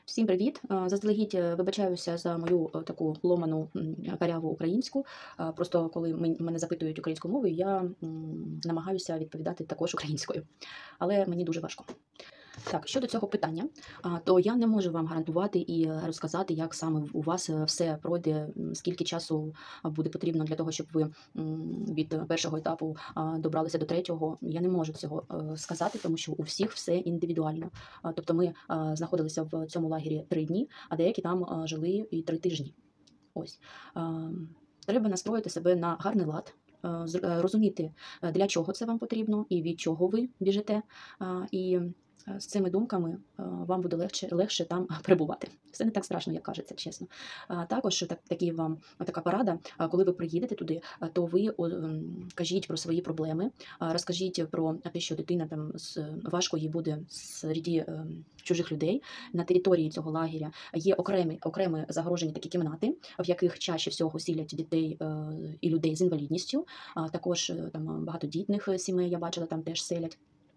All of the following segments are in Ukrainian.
Всім привіт! Заздалегідь вибачаюся за мою таку ломану каряву українську. Просто коли мене запитують українською мовою, я намагаюся відповідати також українською, але мені дуже важко. Так, щодо цього питання, то я не можу вам гарантувати і розказати, як саме у вас все пройде, скільки часу буде потрібно для того, щоб ви від першого етапу добралися до третього. Я не можу цього сказати, тому що у всіх все індивідуально. Тобто ми знаходилися в цьому лагері 3 дні, а деякі там жили і 3 тижні. Ось. Треба настроїти себе на гарний лад, розуміти, для чого це вам потрібно і від чого ви біжите. І з цими думками вам буде легше там перебувати. Все не так страшно, як кажеться, чесно. Також така порада, коли ви приїдете туди, то ви кажіть про свої проблеми, розкажіть про те, що дитина там важко їй буде серед чужих людей. На території цього лагеря є окремі загорожені такі кімнати, в яких чаще всього сілять дітей і людей з інвалідністю. Також там багатодітних сімей, я бачила, там теж селять.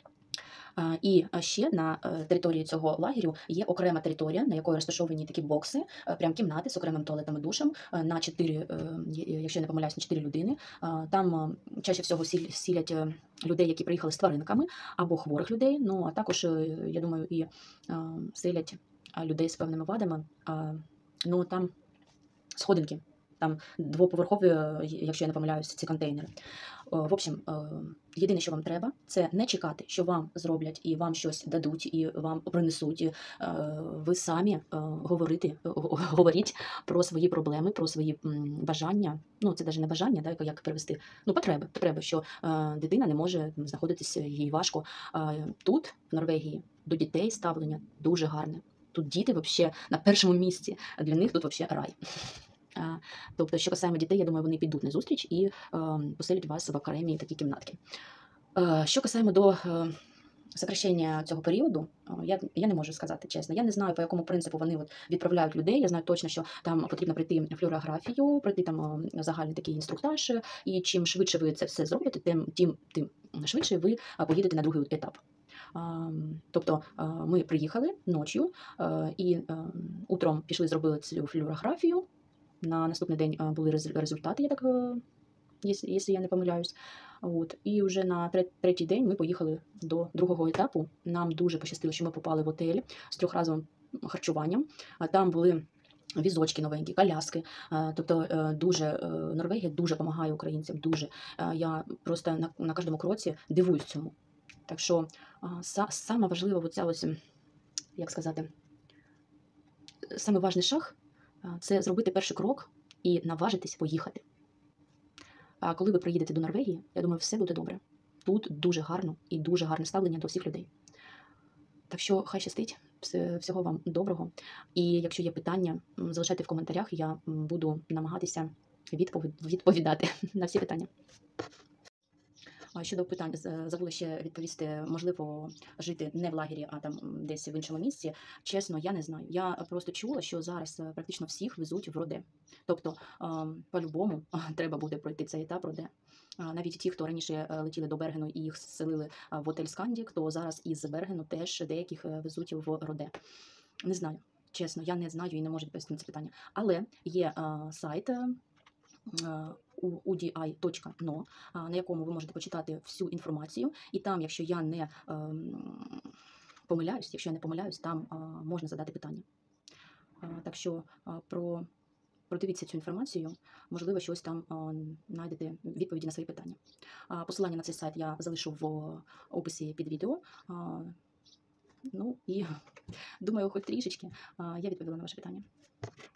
І ще на території цього лагерю є окрема територія, на якої розташовані такі бокси, прям кімнати з окремим туалетом і душем на 4, якщо я не помиляюсь, на 4 людини. Там чаще всього сілять людей, які приїхали з тваринками, або хворих людей, ну а також, я думаю, і селять людей з певними вадами. Ну там сходинки. Там двоповерхові, якщо я не помиляюсь, ці контейнери. В общем, єдине, що вам треба, це не чекати, що вам зроблять і вам щось дадуть, і вам принесуть. Ви самі говоріть про свої проблеми, про свої бажання. Ну, це навіть не бажання, да, як перевести. Ну, потреби, що дитина не може знаходитися, їй важко. Тут, в Норвегії, до дітей ставлення дуже гарне. Тут діти взагалі на першому місці. Для них тут взагалі рай. Тобто, що касаємо дітей, я думаю, вони підуть на зустріч і поселять вас в окремі такі кімнатки. Що касаємо до сокращення цього періоду, я не можу сказати чесно. Я не знаю, по якому принципу вони відправляють людей. Я знаю точно, що там потрібно пройти флюорографію, пройти там загальний такий інструктаж, і чим швидше ви це все зробите, тим швидше ви поїдете на другий етап. Тобто ми приїхали ночі і утром пішли, зробили цю флюорографію. На наступний день були результати, якщо я не помиляюсь. І вже на третій день ми поїхали до другого етапу. Нам дуже пощастило, що ми попали в готель з 3-разовим харчуванням. Там були візочки новенькі, коляски. Тобто Норвегія дуже допомагає українцям, дуже. Я просто на кожному кроці дивуюсь цьому. Так що саме важливо, як сказати, саме важний шаг – це зробити перший крок і наважитись поїхати. А коли ви приїдете до Норвегії, я думаю, все буде добре. Тут дуже гарно і дуже гарне ставлення до всіх людей. Так що хай щастить, всього вам доброго. І якщо є питання, залишайте в коментарях, я буду намагатися відповідати на всі питання. Щодо питань, забула ще відповісти, можливо, жити не в лагері, а там десь в іншому місці. Чесно, я не знаю. Я просто чула, що зараз практично всіх везуть в Роде. Тобто, по-любому, треба буде пройти цей етап Роде. Навіть ті, хто раніше летіли до Бергену і їх селили в готель Скандік, то зараз із Бергену теж деяких везуть в Роде. Не знаю. Чесно, я не знаю і не можу відповісти на це питання. Але є сайт udi.no, на якому ви можете почитати всю інформацію, і там, якщо я не помиляюсь, там можна задати питання. Так що продивіться цю інформацію, можливо, щось там знайдете відповіді на свої питання. Посилання на цей сайт я залишу в описі під відео. Ну і думаю, хоч трішечки я відповіла на ваше питання.